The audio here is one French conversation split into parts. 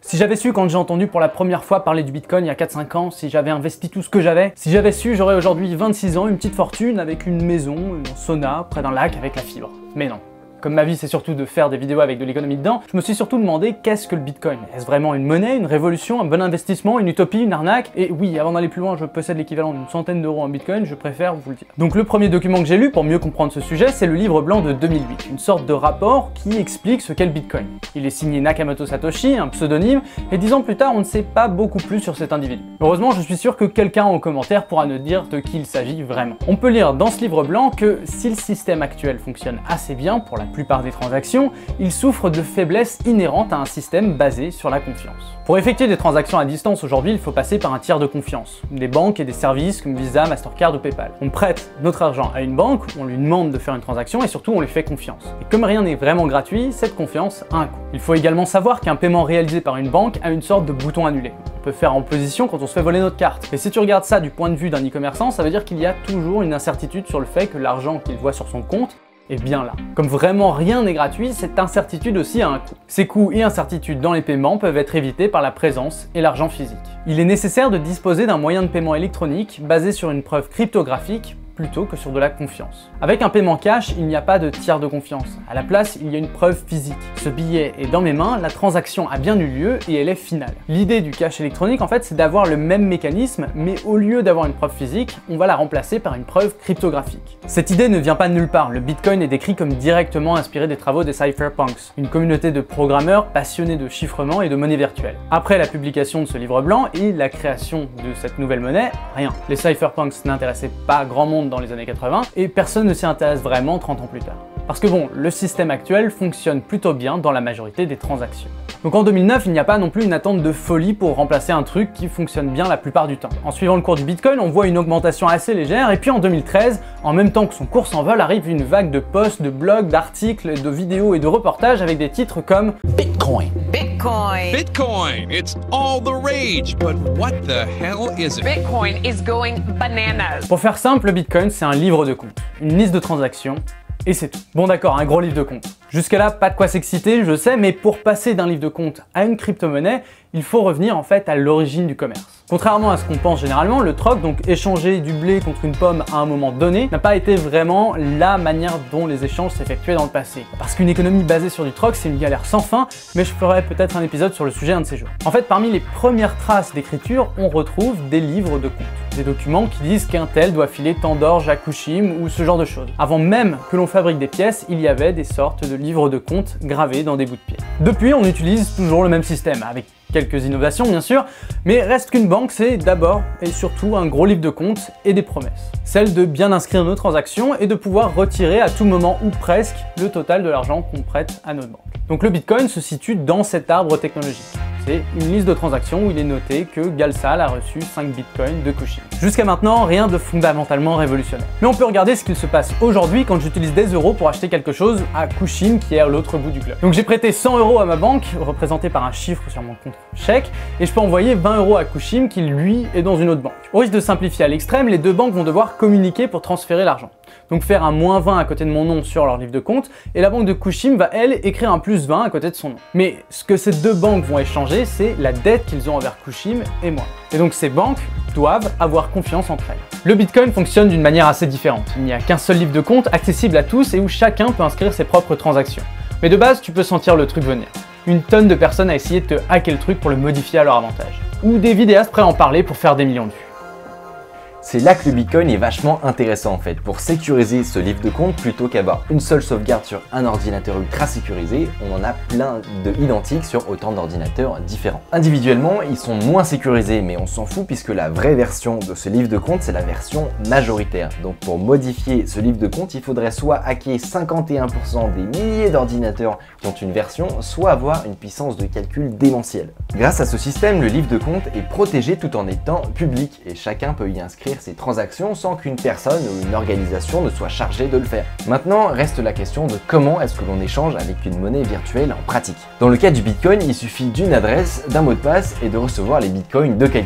Si j'avais su quand j'ai entendu pour la première fois parler du Bitcoin il y a 4-5 ans, si j'avais investi tout ce que j'avais, si j'avais su, j'aurais aujourd'hui 26 ans, une petite fortune avec une maison, un sauna, près d'un lac avec la fibre. Mais non. Comme ma vie c'est surtout de faire des vidéos avec de l'économie dedans, je me suis surtout demandé qu'est-ce que le Bitcoin? Est-ce vraiment une monnaie, une révolution, un bon investissement, une utopie, une arnaque? Et oui, avant d'aller plus loin, je possède l'équivalent d'une centaine d'euros en Bitcoin, je préfère vous le dire. Donc le premier document que j'ai lu pour mieux comprendre ce sujet, c'est le livre blanc de 2008, une sorte de rapport qui explique ce qu'est le Bitcoin. Il est signé Nakamoto Satoshi, un pseudonyme, et 10 ans plus tard, on ne sait pas beaucoup plus sur cet individu. Heureusement, je suis sûr que quelqu'un en commentaire pourra nous dire de qui il s'agit vraiment. On peut lire dans ce livre blanc que si le système actuel fonctionne assez bien pour la plupart des transactions, il souffre de faiblesses inhérentes à un système basé sur la confiance. Pour effectuer des transactions à distance aujourd'hui, il faut passer par un tiers de confiance, des banques et des services comme Visa, Mastercard ou PayPal. On prête notre argent à une banque, on lui demande de faire une transaction et surtout on lui fait confiance. Et comme rien n'est vraiment gratuit, cette confiance a un coût. Il faut également savoir qu'un paiement réalisé par une banque a une sorte de bouton annulé. On peut faire en position quand on se fait voler notre carte. Et si tu regardes ça du point de vue d'un e-commerçant, ça veut dire qu'il y a toujours une incertitude sur le fait que l'argent qu'il voit sur son compte est bien là. Comme vraiment rien n'est gratuit, cette incertitude aussi a un coût. Ces coûts et incertitudes dans les paiements peuvent être évités par la présence et l'argent physique. Il est nécessaire de disposer d'un moyen de paiement électronique basé sur une preuve cryptographique plutôt que sur de la confiance. Avec un paiement cash, il n'y a pas de tiers de confiance. À la place, il y a une preuve physique. Ce billet est dans mes mains, la transaction a bien eu lieu et elle est finale. L'idée du cash électronique, en fait, c'est d'avoir le même mécanisme, mais au lieu d'avoir une preuve physique, on va la remplacer par une preuve cryptographique. Cette idée ne vient pas de nulle part. Le Bitcoin est décrit comme directement inspiré des travaux des cypherpunks, une communauté de programmeurs passionnés de chiffrement et de monnaie virtuelle. Après la publication de ce livre blanc et la création de cette nouvelle monnaie, rien. Les cypherpunks n'intéressaient pas grand monde dans les années 80 et personne ne s'y intéresse vraiment 30 ans plus tard. Parce que bon, le système actuel fonctionne plutôt bien dans la majorité des transactions. Donc en 2009, il n'y a pas non plus une attente de folie pour remplacer un truc qui fonctionne bien la plupart du temps. En suivant le cours du Bitcoin, on voit une augmentation assez légère et puis en 2013, en même temps que son cours s'envole, arrive une vague de posts, de blogs, d'articles, de vidéos et de reportages avec des titres comme Bitcoin. Bitcoin. Bitcoin. It's all the rage, but what the hell is it? Bitcoin is going bananas. Pour faire simple, le Bitcoin, c'est un livre de comptes, une liste de transactions, et c'est tout. Bon d'accord, un gros livre de comptes. Jusqu'à là, pas de quoi s'exciter, je sais, mais pour passer d'un livre de comptes à une crypto-monnaie, il faut revenir en fait à l'origine du commerce. Contrairement à ce qu'on pense généralement, le troc, donc échanger du blé contre une pomme à un moment donné, n'a pas été vraiment la manière dont les échanges s'effectuaient dans le passé. Parce qu'une économie basée sur du troc, c'est une galère sans fin, mais je ferai peut-être un épisode sur le sujet un de ces jours. En fait, parmi les premières traces d'écriture, on retrouve des livres de comptes. Des documents qui disent qu'un tel doit filer tant d'orge à Kushim ou ce genre de choses. Avant même que l'on fabrique des pièces, il y avait des sortes de livres de comptes gravés dans des bouts de pierre. Depuis, on utilise toujours le même système, avec quelques innovations bien sûr, mais reste qu'une banque, c'est d'abord et surtout un gros livre de comptes et des promesses. Celle de bien inscrire nos transactions et de pouvoir retirer à tout moment ou presque le total de l'argent qu'on prête à notre banque. Donc le Bitcoin se situe dans cet arbre technologique. C'est une liste de transactions où il est noté que Galsal a reçu 5 bitcoins de Kushim. Jusqu'à maintenant, rien de fondamentalement révolutionnaire. Mais on peut regarder ce qu'il se passe aujourd'hui quand j'utilise des euros pour acheter quelque chose à Kushim qui est à l'autre bout du globe. Donc j'ai prêté 100 euros à ma banque, représenté par un chiffre sur mon compte chèque, et je peux envoyer 20 euros à Kushim qui lui est dans une autre banque. Au risque de simplifier à l'extrême, les deux banques vont devoir communiquer pour transférer l'argent. Donc faire un -20 à côté de mon nom sur leur livre de compte, et la banque de Kushim va elle écrire un +20 à côté de son nom. Mais ce que ces deux banques vont échanger, c'est la dette qu'ils ont envers Kushim et moi. Et donc ces banques doivent avoir confiance entre elles. Le Bitcoin fonctionne d'une manière assez différente. Il n'y a qu'un seul livre de compte accessible à tous et où chacun peut inscrire ses propres transactions. Mais de base, tu peux sentir le truc venir. Une tonne de personnes a essayé de te hacker le truc pour le modifier à leur avantage. Ou des vidéastes prêts à en parler pour faire des millions de vues. C'est là que le Bitcoin est vachement intéressant en fait, pour sécuriser ce livre de compte plutôt qu'avoir une seule sauvegarde sur un ordinateur ultra sécurisé, on en a plein de identiques sur autant d'ordinateurs différents. Individuellement, ils sont moins sécurisés, mais on s'en fout puisque la vraie version de ce livre de compte, c'est la version majoritaire. Donc pour modifier ce livre de compte, il faudrait soit hacker 51% des milliers d'ordinateurs qui ont une version, soit avoir une puissance de calcul démentielle. Grâce à ce système, le livre de compte est protégé tout en étant public et chacun peut y inscrire ses transactions sans qu'une personne ou une organisation ne soit chargée de le faire. Maintenant, reste la question de comment est-ce que l'on échange avec une monnaie virtuelle en pratique. Dans le cas du Bitcoin, il suffit d'une adresse, d'un mot de passe et de recevoir les Bitcoins de quelqu'un.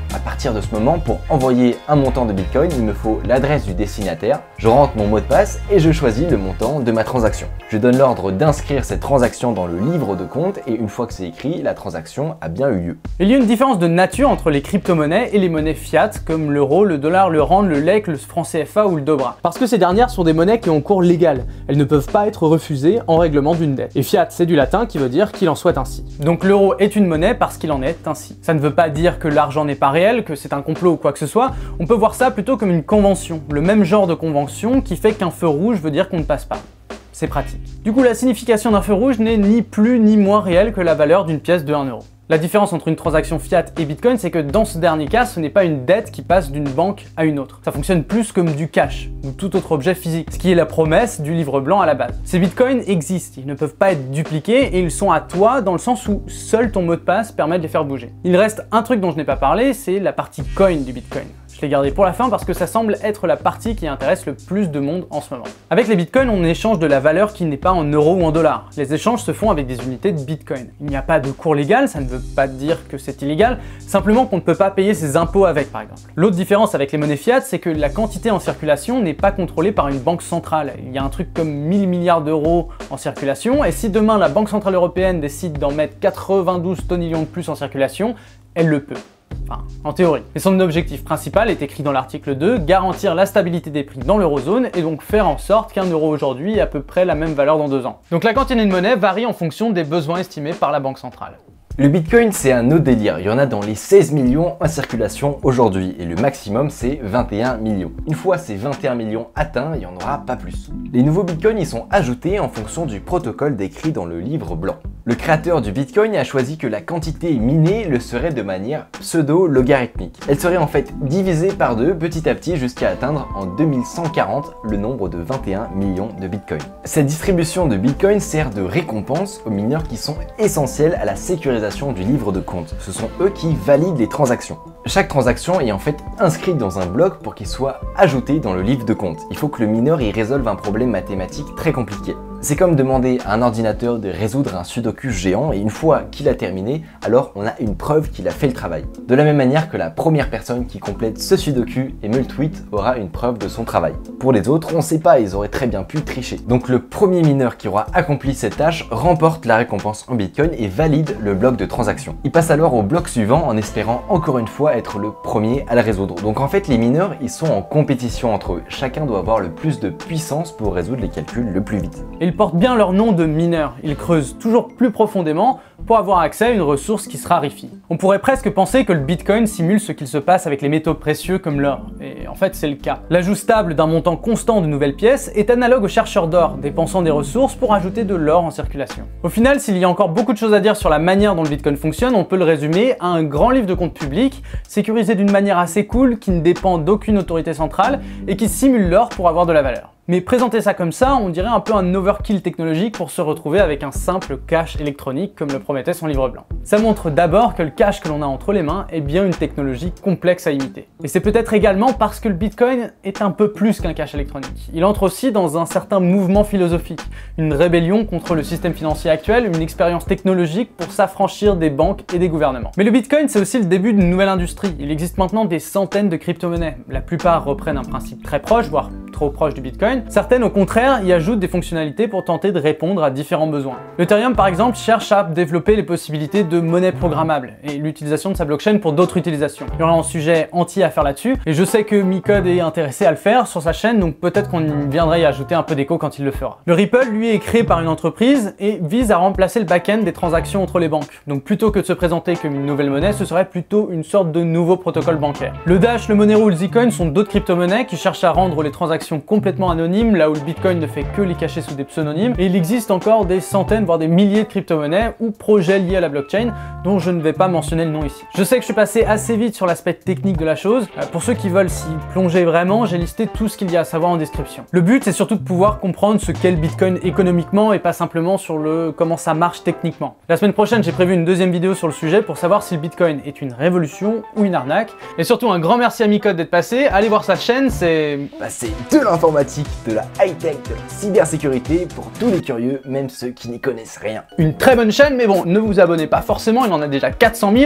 À partir de ce moment, pour envoyer un montant de Bitcoin, il me faut l'adresse du destinataire, je rentre mon mot de passe et je choisis le montant de ma transaction. Je donne l'ordre d'inscrire cette transaction dans le livre de compte et une fois que c'est écrit, la transaction a bien eu lieu. Il y a une différence de nature entre les crypto-monnaies et les monnaies fiat comme l'euro, le dollar, le rand, le lek, le franc CFA ou le dobra. Parce que ces dernières sont des monnaies qui ont cours légal. Elles ne peuvent pas être refusées en règlement d'une dette. Et fiat, c'est du latin qui veut dire qu'il en soit ainsi. Donc l'euro est une monnaie parce qu'il en est ainsi. Ça ne veut pas dire que l'argent n'est pas réel, que c'est un complot ou quoi que ce soit. On peut voir ça plutôt comme une convention. Le même genre de convention qui fait qu'un feu rouge veut dire qu'on ne passe pas. C'est pratique. Du coup, la signification d'un feu rouge n'est ni plus ni moins réelle que la valeur d'une pièce de 1 euro. La différence entre une transaction fiat et Bitcoin, c'est que dans ce dernier cas, ce n'est pas une dette qui passe d'une banque à une autre. Ça fonctionne plus comme du cash ou tout autre objet physique, ce qui est la promesse du livre blanc à la base. Ces Bitcoins existent, ils ne peuvent pas être dupliqués et ils sont à toi dans le sens où seul ton mot de passe permet de les faire bouger. Il reste un truc dont je n'ai pas parlé, c'est la partie coin du Bitcoin. Je l'ai gardé pour la fin parce que ça semble être la partie qui intéresse le plus de monde en ce moment. Avec les bitcoins, on échange de la valeur qui n'est pas en euros ou en dollars. Les échanges se font avec des unités de bitcoin. Il n'y a pas de cours légal, ça ne veut pas dire que c'est illégal, simplement qu'on ne peut pas payer ses impôts avec par exemple. L'autre différence avec les monnaies fiat, c'est que la quantité en circulation n'est pas contrôlée par une banque centrale. Il y a un truc comme 1000 milliards d'euros en circulation, et si demain la Banque Centrale Européenne décide d'en mettre 92 tonillions de plus en circulation, elle le peut. Enfin, en théorie. Et son objectif principal est écrit dans l'article 2, garantir la stabilité des prix dans l'eurozone et donc faire en sorte qu'un euro aujourd'hui ait à peu près la même valeur dans 2 ans. Donc la quantité de monnaie varie en fonction des besoins estimés par la banque centrale. Le Bitcoin, c'est un autre délire. Il y en a dans les 16 millions en circulation aujourd'hui et le maximum, c'est 21 millions. Une fois ces 21 millions atteints, il n'y en aura pas plus. Les nouveaux Bitcoins y sont ajoutés en fonction du protocole décrit dans le livre blanc. Le créateur du Bitcoin a choisi que la quantité minée le serait de manière pseudo-logarithmique. Elle serait en fait divisée par 2 petit à petit jusqu'à atteindre en 2140 le nombre de 21 millions de Bitcoin. Cette distribution de Bitcoin sert de récompense aux mineurs qui sont essentiels à la sécurisation du livre de compte. Ce sont eux qui valident les transactions. Chaque transaction est en fait inscrite dans un bloc pour qu'il soit ajouté dans le livre de compte. Il faut que le mineur y résolve un problème mathématique très compliqué. C'est comme demander à un ordinateur de résoudre un sudoku géant et une fois qu'il a terminé, alors on a une preuve qu'il a fait le travail. De la même manière que la première personne qui complète ce sudoku et me le tweet aura une preuve de son travail. Pour les autres, on sait pas, ils auraient très bien pu tricher. Donc le premier mineur qui aura accompli cette tâche remporte la récompense en Bitcoin et valide le bloc de transaction. Il passe alors au bloc suivant en espérant encore une fois être le premier à le résoudre. Donc en fait les mineurs ils sont en compétition entre eux. Chacun doit avoir le plus de puissance pour résoudre les calculs le plus vite. Ils portent bien leur nom de mineurs. Ils creusent toujours plus profondément pour avoir accès à une ressource qui se raréfie. On pourrait presque penser que le Bitcoin simule ce qu'il se passe avec les métaux précieux comme l'or. Et en fait c'est le cas. L'ajout stable d'un montant constant de nouvelles pièces est analogue aux chercheurs d'or, dépensant des ressources pour ajouter de l'or en circulation. Au final, s'il y a encore beaucoup de choses à dire sur la manière dont le Bitcoin fonctionne, on peut le résumer à un grand livre de compte public, sécurisé d'une manière assez cool, qui ne dépend d'aucune autorité centrale et qui simule l'or pour avoir de la valeur. Mais présenter ça comme ça, on dirait un peu un overkill technologique pour se retrouver avec un simple cash électronique comme le promettait son livre blanc. Ça montre d'abord que le cash que l'on a entre les mains est bien une technologie complexe à imiter. Et c'est peut-être également parce que le Bitcoin est un peu plus qu'un cash électronique. Il entre aussi dans un certain mouvement philosophique, une rébellion contre le système financier actuel, une expérience technologique pour s'affranchir des banques et des gouvernements. Mais le Bitcoin, c'est aussi le début d'une nouvelle industrie. Il existe maintenant des centaines de crypto-monnaies. La plupart reprennent un principe très proche, voire trop proche du Bitcoin. Certaines, au contraire, y ajoutent des fonctionnalités pour tenter de répondre à différents besoins. L'Ethereum, par exemple, cherche à développer les possibilités de monnaie programmable et l'utilisation de sa blockchain pour d'autres utilisations. Il y aura un sujet entier à faire là-dessus, et je sais que Micode est intéressé à le faire sur sa chaîne, donc peut-être qu'on viendrait y ajouter un peu d'écho quand il le fera. Le Ripple, lui, est créé par une entreprise et vise à remplacer le back-end des transactions entre les banques. Donc plutôt que de se présenter comme une nouvelle monnaie, ce serait plutôt une sorte de nouveau protocole bancaire. Le Dash, le Monero ou le Zcoin sont d'autres crypto-monnaies qui cherchent à rendre les transactions complètement anonymes, là où le Bitcoin ne fait que les cacher sous des pseudonymes, et il existe encore des centaines voire des milliers de crypto-monnaies ou projets liés à la blockchain dont je ne vais pas mentionner le nom ici. Je sais que je suis passé assez vite sur l'aspect technique de la chose. Pour ceux qui veulent s'y plonger vraiment, j'ai listé tout ce qu'il y a à savoir en description. Le but c'est surtout de pouvoir comprendre ce qu'est le Bitcoin économiquement et pas simplement sur le comment ça marche techniquement. La semaine prochaine j'ai prévu une deuxième vidéo sur le sujet pour savoir si le Bitcoin est une révolution ou une arnaque. Et surtout un grand merci à Micode d'être passé, allez voir sa chaîne, c'est de l'informatique, de la high-tech, de la cybersécurité pour tous les curieux, même ceux qui n'y connaissent rien. Une très bonne chaîne, mais bon, ne vous abonnez pas forcément, il en a déjà 400 000.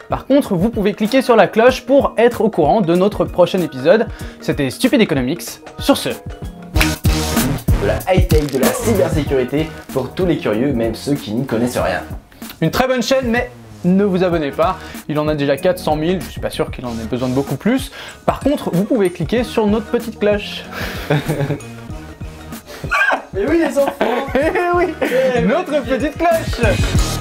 Par contre, vous pouvez cliquer sur la cloche pour être au courant de notre prochain épisode. C'était Stupid Economics. Sur ce, de la high-tech, de la cybersécurité pour tous les curieux, même ceux qui n'y connaissent rien. une très bonne chaîne, mais ne vous abonnez pas, il en a déjà 400 000, je suis pas sûr qu'il en ait besoin de beaucoup plus. Par contre, vous pouvez cliquer sur notre petite cloche. Mais oui les enfants. Eh oui, notre petite cloche.